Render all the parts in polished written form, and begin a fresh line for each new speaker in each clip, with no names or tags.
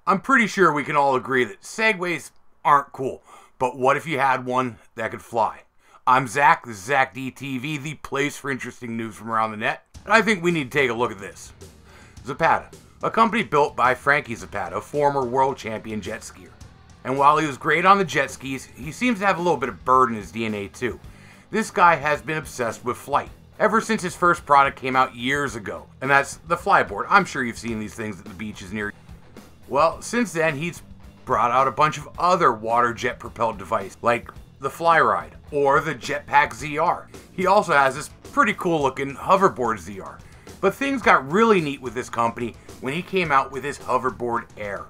I'm pretty sure we can all agree that Segways aren't cool, but what if you had one that could fly? I'm Zach, this is Zach DTV, the place for interesting news from around the net, and I think we need to take a look at this. Zapata, a company built by Frankie Zapata, former world champion jet skier. And while he was great on the jet skis, he seems to have a little bit of bird in his DNA too. This guy has been obsessed with flight ever since his first product came out years ago, and that's the Flyboard. I'm sure you've seen these things at the beaches near you. Well, since then, he's brought out a bunch of other water jet propelled devices, like the Flyride or the Jetpack ZR. He also has this pretty cool looking hoverboard ZR. But things got really neat with this company when he came out with his Hoverboard Air.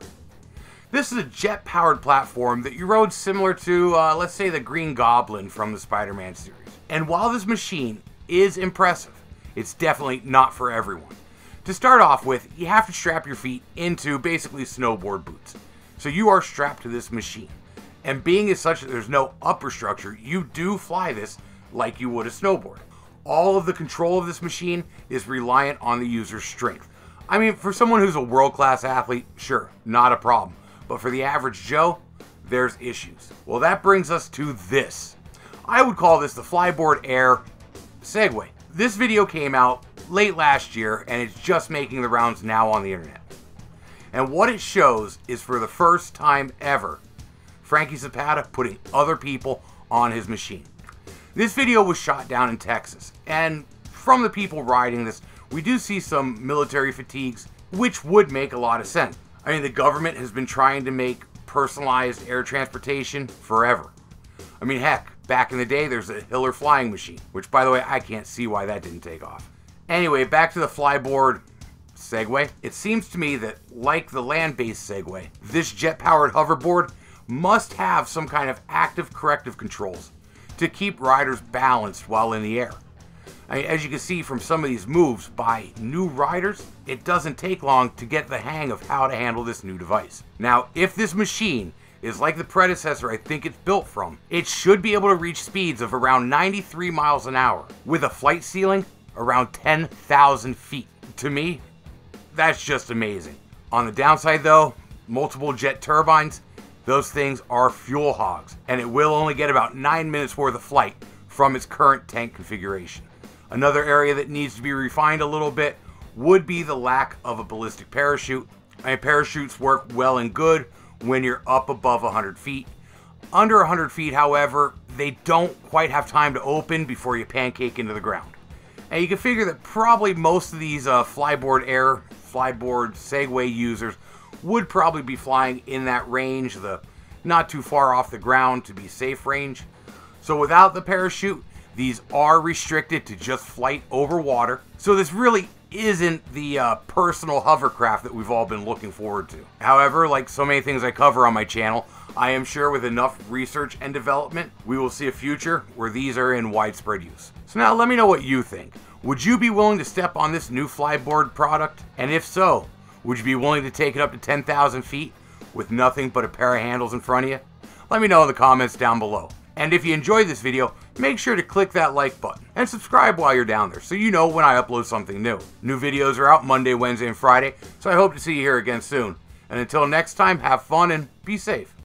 This is a jet-powered platform that you rode similar to, let's say, the Green Goblin from the Spider-Man series. And while this machine is impressive, it's definitely not for everyone. To start off with, you have to strap your feet into basically snowboard boots. So you are strapped to this machine. And being as such that there's no upper structure, you do fly this like you would a snowboard. All of the control of this machine is reliant on the user's strength. I mean, for someone who's a world-class athlete, sure, not a problem. But for the average Joe, there's issues. Well, that brings us to this. I would call this the Flyboard Air Segway. This video came out late last year, and it's just making the rounds now on the internet. And what it shows is, for the first time ever, Frankie Zapata putting other people on his machine. This video was shot down in Texas, and from the people riding this, we do see some military fatigues, which would make a lot of sense. I mean, the government has been trying to make personalized air transportation forever. I mean, heck, back in the day, there's a Hiller flying machine, which, by the way, I can't see why that didn't take off. Anyway, back to the Flyboard Segway. It seems to me that, like the land-based Segway, this jet-powered hoverboard must have some kind of active corrective controls to keep riders balanced while in the air. I mean, as you can see from some of these moves by new riders, it doesn't take long to get the hang of how to handle this new device. Now, if this machine is like the predecessor I think it's built from, it should be able to reach speeds of around 93 miles an hour with a flight ceiling around 10,000 feet. To me, that's just amazing. On the downside though, multiple jet turbines, those things are fuel hogs, and it will only get about 9 minutes worth of flight from its current tank configuration. Another area that needs to be refined a little bit would be the lack of a ballistic parachute. I mean, parachutes work well and good when you're up above 100 feet. Under 100 feet, however, they don't quite have time to open before you pancake into the ground. And you can figure that probably most of these Flyboard Air, Flyboard Segway users would probably be flying in that range, the not too far off the ground to be safe range. So without the parachute, these are restricted to just flight over water. So this really isn't the personal hovercraft that we've all been looking forward to. However, like so many things I cover on my channel, I am sure with enough research and development, we will see a future where these are in widespread use. So now let me know what you think. Would you be willing to step on this new Flyboard product? And if so, would you be willing to take it up to 10,000 feet with nothing but a pair of handles in front of you? Let me know in the comments down below. And if you enjoyed this video, make sure to click that like button and subscribe while you're down there so you know when I upload something new. New videos are out Monday, Wednesday, and Friday, so I hope to see you here again soon. And until next time, have fun and be safe.